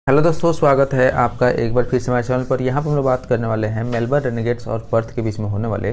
Hello दोस्तों, स्वागत है आपका एक बार फिर से हमारे चैनल पर। यहाँ पर हम लोग बात करने वाले हैं मेलबर्न रेनेगेड्स और पर्थ के बीच में होने वाले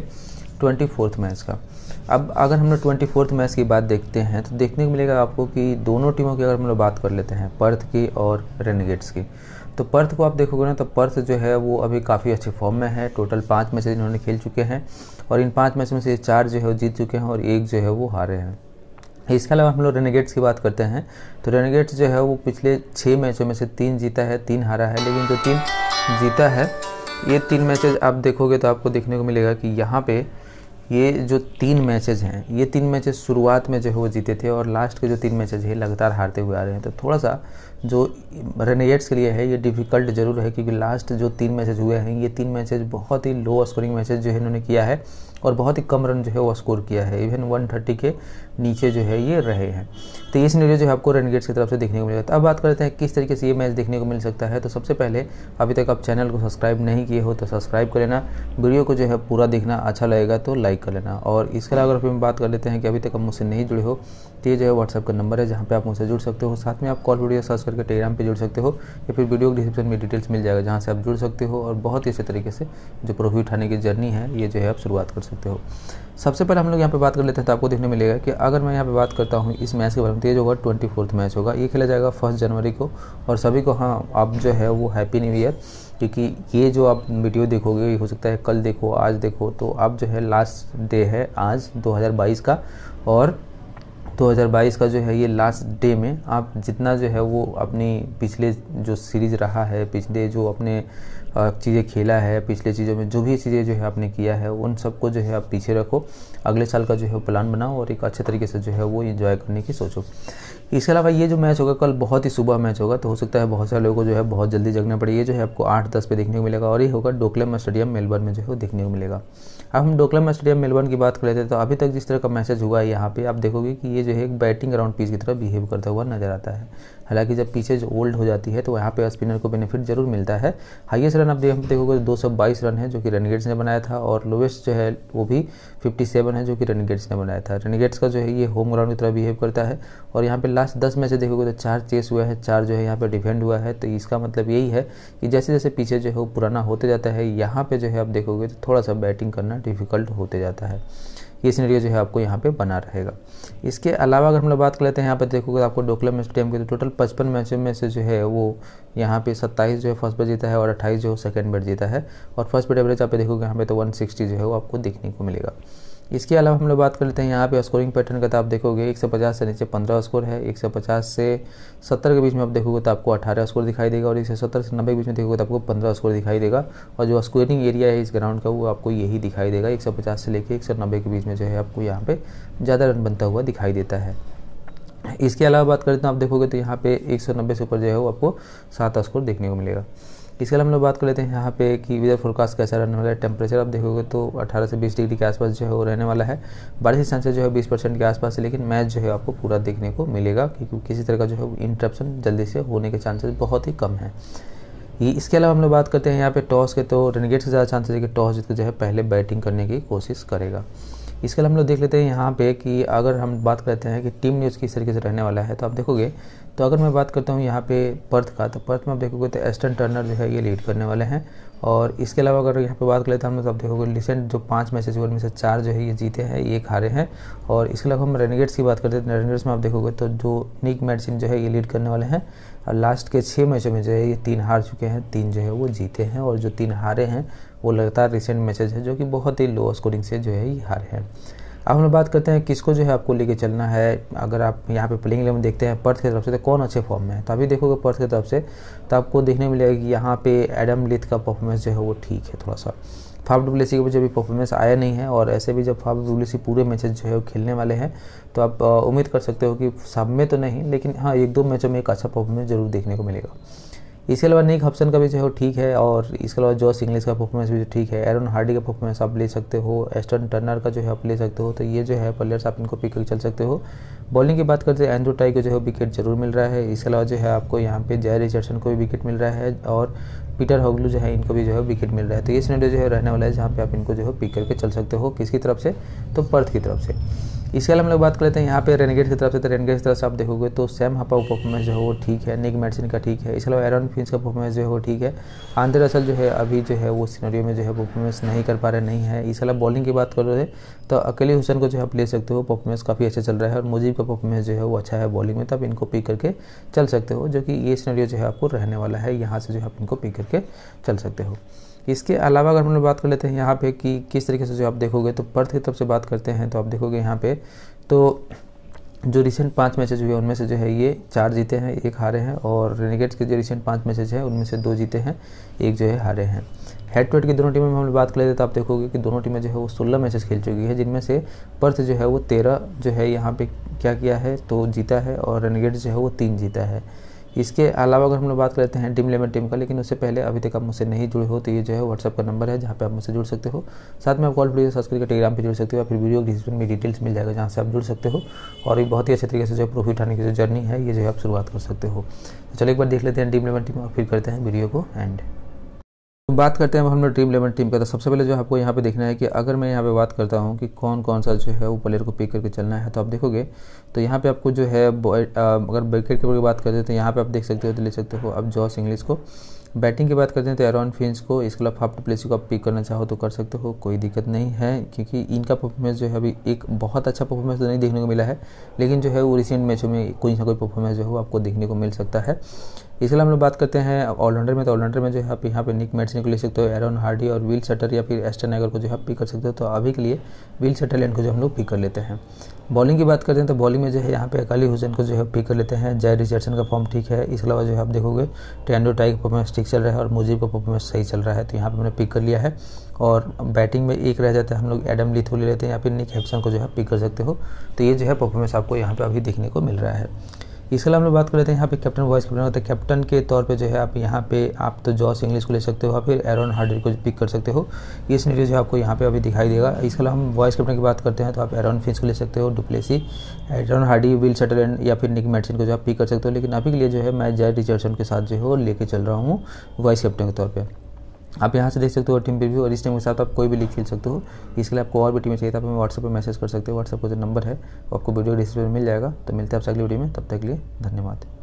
24th मैच का। अब अगर हम लोग 24th मैच की बात देखते हैं तो देखने को मिलेगा आपको कि दोनों टीमों की अगर हम लोग बात कर लेते हैं, पर्थ की और रेनेगेड्स की, तो पर्थ को आप देखोगे ना तो पर्थ जो है वो अभी काफ़ी अच्छे फॉर्म में है। टोटल 5 मैचेज इन्होंने खेल चुके हैं और इन 5 मैच में से 4 जो है वो जीत चुके हैं और 1 जो है वो हारे हैं। इसके अलावा हम लोग रेनेगेड्स की बात करते हैं तो रेनेगेड्स जो है वो पिछले 6 मैचों में से 3 जीता है, 3 हारा है। लेकिन जो 3 जीता है, ये 3 मैचेज आप देखोगे तो आपको देखने को मिलेगा कि यहाँ पे ये जो 3 मैचेज हैं, ये 3 मैचेज शुरुआत में जो है वो जीते थे और लास्ट के जो 3 मैचेज है लगातार हारते हुए आ रहे हैं। तो थोड़ा सा जो रेनेगेड्स के लिए है ये डिफ़िकल्ट ज़रूर है, क्योंकि लास्ट जो 3 मैचेज हुए हैं ये 3 मैचेज बहुत ही लो स्कोरिंग मैचेज जो है इन्होंने किया है और बहुत ही कम रन जो है वो स्कोर किया है। इवन 130 के नीचे जो है ये रहे हैं। तो ये सिनेरियो जो है आपको रेनेगेड्स की तरफ से देखने को मिलेगा। तो अब बात करते हैं किस तरीके से ये मैच देखने को मिल सकता है। तो सबसे पहले अभी तक आप चैनल को सब्सक्राइब नहीं किए हो तो सब्सक्राइब कर लेना, वीडियो को जो है पूरा देखना, अच्छा लगेगा तो लाइक कर लेना। और इसके अलावा अगर हम बात कर लेते हैं कि अभी तक आप मुझसे नहीं जुड़े हो तो ये जो है व्हाट्सएप का नंबर है जहाँ पे आप मुझसे जुड़ सकते हो। साथ में आप कॉल वीडियो सर्च करके टेलीग्राम पे जुड़ सकते हो या फिर वीडियो के डिस्क्रिप्शन में डिटेल्स मिल जाएगा जहाँ से आप जुड़ सकते हो और बहुत ही अच्छे तरीके से जो प्रॉफिट उठाने की जर्नी है ये जो है आप शुरुआत कर सकते हो। सबसे पहले हम लोग यहाँ पे बात कर लेते हैं तो आपको देखने मिलेगा कि अगर मैं यहाँ पे बात करता हूँ इस मैच के बारे में तो ये जो होगा 24th मैच होगा। ये खेला जाएगा 1 जनवरी को और सभी को आप जो है वो हैप्पी न्यू ईयर, क्योंकि ये जो आप वीडियो देखोगे ये हो सकता है कल देखो, आज देखो, तो अब जो है लास्ट डे है आज 2022 का और 2022 का जो है ये लास्ट डे में आप जितना जो है वो अपनी पिछले जो सीरीज़ रहा है, पिछले जो अपने चीज़ें खेला है, पिछले चीज़ों में जो भी चीज़ें जो है आपने किया है उन सबको जो है आप पीछे रखो, अगले साल का जो है प्लान बनाओ और एक अच्छे तरीके से जो है वो एंजॉय करने की सोचो। इसके अलावा ये जो मैच होगा कल बहुत ही सुबह मैच होगा, तो हो सकता है बहुत सारे लोगों को जो है बहुत जल्दी जगना पड़े। ये जो है आपको 8-10 पे देखने को मिलेगा और ये होगा डोकलम स्टेडियम मेलबर्न में जो है देखने को मिलेगा। अब हम डोकलम स्टेडियम मेलबर्न की बात कर लेते हैं तो अभी तक जिस तरह का मैसेज हुआ है यहाँ पे आप देखोगे कि ये जो है एक बैटिंग ग्राउंड पिच की तरह बिहेव करता हुआ नजर आता है। हालांकि जब पीछे जो ओल्ड हो जाती है तो यहाँ पे स्पिनर को बेनिफिट जरूर मिलता है। हाईएस्ट रन आप देखोगे 222 रन है जो कि रेनेगेड्स ने बनाया था और लोवेस्ट जो है वो भी 57 है जो कि रेनेगेड्स ने बनाया था। रेनेगेड्स का जो है ये होम ग्राउंड की तरह बिहेव करता है और यहाँ पे लास्ट 10 मैच देखोगे तो 4 चेस हुआ है, 4 जो है यहाँ पे डिफेंड हुआ है। तो इसका मतलब यही है कि जैसे जैसे पीछे जो है वो पुराना होते जाता है, यहाँ पे जो है आप देखोगे तो थोड़ा सा बैटिंग करना डिफिकल्ट होते जाता है। ये सिनेरियो जो है आपको यहाँ पे बना रहेगा। इसके अलावा अगर हम लोग बात कर लेते हैं यहाँ पे देखोगे आपको डोकलम स्टेडियम के तो टोटल 55 मैचों में से जो है वो यहाँ पे 27 जो है फर्स्ट बैट जीता है और 28 जो है सेकंड बैट जीता है और फर्स्ट बैट एवरेज आप देखोगे यहाँ पे तो 160 जो है वो आपको देखने को मिलेगा। इसके अलावा हम लोग बात कर लेते हैं यहाँ पे स्कोरिंग पैटर्न का, तो आप देखोगे 150 से नीचे 15 स्कोर है, 150 से 70 के बीच में आप देखोगे तो आपको 18 स्कोर दिखाई देगा और 170 से 90 के बीच में देखोगे तो आपको 15 स्कोर दिखाई देगा। और जो स्कोरिंग एरिया है इस ग्राउंड का वो आपको यही दिखाई देगा, 150 से लेकर 190 के बीच में जो है आपको यहाँ पे ज़्यादा रन बनता हुआ दिखाई देता है। इसके अलावा बात करते हैं आप देखोगे तो यहाँ पे 190 से ऊपर जो है वो आपको 7 स्कोर देखने को मिलेगा। इसके अलावा हम लोग बात कर लेते हैं यहाँ पे कि वेदर फोरकास्ट कैसा रहने वाला है। टेम्परेचर आप देखोगे तो 18 से 20 डिग्री के आसपास जो है वो रहने वाला है। बारिश के चांसेस जो है 20% के आसपास है, लेकिन मैच जो है आपको पूरा देखने को मिलेगा क्योंकि किसी तरह का जो है इंटरप्शन जल्दी से होने के चांसेस बहुत ही कम है। इसके अलावा हम लोग बात करते हैं यहाँ पे टॉस के, तो रेनेगेड्स के ज़्यादा चांसेस है कि टॉस जीत के जो है पहले बैटिंग करने की कोशिश करेगा। इसके अलावा हम लोग देख लेते हैं यहाँ पे कि अगर हम बात करते हैं कि टीम न्यूज़ किस तरीके से रहने वाला है तो आप देखोगे तो अगर मैं बात करता हूँ यहाँ पे पर्थ का, तो पर्थ में आप देखोगे तो एस्टन टर्नर जो है ये लीड करने वाले हैं। और इसके अलावा अगर यहाँ पे बात कर लेते हैं हम तो आप देखोगे रिसेंट जो 5 मैचेज हुए उनमें से 4 जो है ये जीते हैं, 1 हारे हैं। और इसके अलावा हम रेनेगेड्स की बात करते हैं, रेनेगेड्स में आप देखोगे तो जो निक मैडिसन जो है ये लीड करने वाले हैं और लास्ट के 6 मैचों में जो है ये 3 हार चुके हैं, 3 जो है वो जीते हैं और जो 3 हारे हैं वो लगातार रिसेंट मैचेज है जो कि बहुत ही लो स्कोरिंग से जो है ये हारे हैं। अब हम बात करते हैं किसको जो है आपको लेके चलना है। अगर आप यहाँ पे प्लेइंग 11 देखते हैं पर्थ की तरफ से तो कौन अच्छे फॉर्म में है, तो अभी देखोगे पर्थ की तरफ से तो आपको देखने मिलेगा कि यहाँ पे एडम लिथ का परफॉर्मेंस जो है वो ठीक है थोड़ा सा। फाफ डु प्लेसी के वजह भी परफॉर्मेंस आया नहीं है और ऐसे भी जब फाफ डु प्लेसी पूरे मैचेज जो है वो खेलने वाले हैं तो आप उम्मीद कर सकते हो कि सब में तो नहीं लेकिन हाँ 1-2 मैचों में एक अच्छा परफॉर्मेंस जरूर देखने को मिलेगा। इसके अलावा निक हब्सन का भी जो है ठीक है और इसके अलावा जॉस इंग्लिश का परफॉर्मेंस भी ठीक है, एरन हार्डी का परफॉर्मेंस आप ले सकते हो, एस्टन टर्नर का जो है आप ले सकते हो। तो ये जो है प्लेयर्स आप इनको पिक करके चल सकते हो। बॉलिंग की बात करते हैं एंड्रू टाई को जो है विकेट जरूर मिल रहा है। इसके अलावा जो है आपको यहाँ पे जय रिचर्डसन को भी विकेट मिल रहा है और पीटर होगलू जो है इनको भी जो है विकेट मिल रहा है। तो ये सिनेरियो जो है रहने वाला है जहाँ पे आप इनको जो है पिक करके चल सकते हो, किसकी तरफ से, तो पर्थ की तरफ से। इसके अलावा हम लोग बात कर लेते हैं यहाँ पे रेनेगेट्स की तरफ से। तो रेनेगेट्स की तरफ से आप देखोगे तो सैम हपा परफॉर्मेंस जो है वो ठीक है, निक मैडिसन का ठीक है, इसके अलावा एरॉन फिंच का परफॉर्मेंस जो है वो ठीक है। आंद्रे रसल जो है अभी जो है वो सिनेरियो में जो है परफॉर्मेंस नहीं कर पा रहे नहीं है। इसके अलावा बॉलिंग की बात कर रहे थे तो अकेले हुसैन को जो है आप ले सकते हो, परफॉर्मेंस काफ़ी अच्छा चल रहा है, और मुजीब का परफॉर्मेंस जो है वो अच्छा है बॉलिंग में, तो आप इनको पिक करके चल सकते हो, जो कि ये सिनेरियो जो है आपको रहने वाला है, यहाँ से जो है आप इनको पिक करके चल सकते हो। इसके अलावा अगर हम लोग बात कर लेते हैं यहाँ पे कि किस तरीके से जो आप देखोगे तो पर्थ की तरफ से बात करते हैं तो आप देखोगे यहाँ पे तो जो रिसेंट 5 मैचेज हुए उनमें से जो है ये 4 जीते हैं, 1 हारे हैं, और रेनेगेट्स के जो रिसेंट 5 मैचेज हैं उनमें से 2 जीते हैं, 1 जो है हारे हैं। हेड टू हेड की दोनों टीमों में हम बात कर लेते तो आप देखोगे कि दोनों टीमें जो है वो 16 मैचेस खेल चुकी है, जिनमें से पर्थ जो है वो 13 जो है यहाँ पे क्या किया है तो जीता है, और रेनेगेट्स जो है वो 3 जीता है। इसके अलावा अगर हम लोग बात करते हैं ड्रीम 11 टीम का, लेकिन उससे पहले अभी तक आप मुझसे नहीं जुड़े हो तो ये जो है व्हाट्सअप का नंबर है जहाँ पे आप मुझसे जुड़ सकते हो। साथ में आप कॉल वीडियो सर्च करके टेलीग्राम पे जुड़ सकते हो, या फिर वीडियो डिस्क्रिप्शन में डिटेल्स मिल जाएगा जहाँ से आप जुड़ सकते हो, और एक बहुत ही अच्छे तरीके से जो प्रॉफिट उठाने की जो जर्नी है ये जो है आप शुरुआत कर सकते हो। तो चलो एक बार देख लेते हैं ड्रीम 11 टीम और फिर करते हैं वीडियो को एंड। बात करते हैं अब हम लोग ड्रीम 11 टीम का। तो सबसे पहले जो आपको यहाँ पे देखना है कि अगर मैं यहाँ पे बात करता हूँ कि कौन कौन सा जो है वो प्लेयर को पिक करके चलना है, तो आप देखोगे तो यहाँ पे आपको जो है अगर विकेट कीपर की बात करते हैं तो यहाँ पे आप देख सकते हो तो ले सकते हो अब जॉस इंग्लिश को। बैटिंग की बात करते हैं तो एरॉन फिंच को, इसके अलावा फाफ डु प्लेसी को आप पिक करना चाहो तो कर सकते हो, कोई दिक्कत नहीं है, क्योंकि इनका परफॉर्मेंस जो है अभी एक बहुत अच्छा परफॉर्मेंस तो नहीं देखने को मिला है, लेकिन जो है वो रिसेंट मैचों में कोई ना कोई परफॉर्मेंस जो है वो आपको देखने को मिल सकता है। इसके अलावा हम लोग बात करते हैं ऑलराउंडर में, तो ऑलराउंडर में जो है आप यहाँ पे निक मैडिसन को ले सकते हो, एरॉन हार्डी और विल शटर या फिर एस्टन एगर को जो है आप पिक कर सकते हो। तो अभी के लिए विल शटरलैंड को जो हम लोग पिक कर लेते हैं। बॉलिंग की बात करते हैं तो बॉलिंग में जो है यहाँ पे अकाली हुसैन को जो है पिक कर लेते हैं। जय रिचर्डसन का फॉर्म ठीक है, इसके अलावा जो है आप देखोगे टेंडो टाई का परफॉर्मेंस ठीक चल रहा है, और मुजीब का परफॉर्मेंस सही चल रहा है, तो यहाँ पे मैंने पिक कर लिया है। और बैटिंग में एक रह जाता है, हम लोग एडम लीथो ले लेते हैं या फिर निक हेप्सन को जो है पिक कर सकते हो। तो ये जो है परफॉर्मेंस आपको यहाँ पे अभी देखने को मिल रहा है। इसके अलावा हम लोग बात कर लेते हैं यहाँ पे कैप्टन वाइस कैप्टन होता है। कैप्टन के तौर पे जो है आप यहाँ पे आप तो जॉस इंग्लिश को ले सकते हो, या फिर एरॉन हार्डी को पिक कर सकते हो। ये सिनेरियो जो आपको यहाँ पे अभी दिखाई देगा। इसके अलावा हम वाइस कैप्टन की बात करते हैं तो आप एरॉन फिंच को ले सकते हो, du Plessis, Aaron Hardie, Will Sutherland या फिर निक मैडिसन को जो आप पिक कर सकते हो। लेकिन अभी के लिए जो है मैं जय रिचर्डसन के साथ जो है वो लेके चल रहा हूँ वाइस कैप्टन के तौर पर। आप यहाँ से देख सकते हो टीम प्रीव्यू, और इस टीम के साथ आप कोई भी लीग खेल सकते हो। इसके लिए आपको और भी टीमें चाहिए तो आप हमें व्हाट्सएप पर मैसेज कर सकते हो। व्हाट्सएप का जो नंबर है वो आपको वीडियो डिस्क्रिप्शन में मिल जाएगा। तो मिलते हैं आपसे अगली वीडियो में, तब तक के लिए धन्यवाद।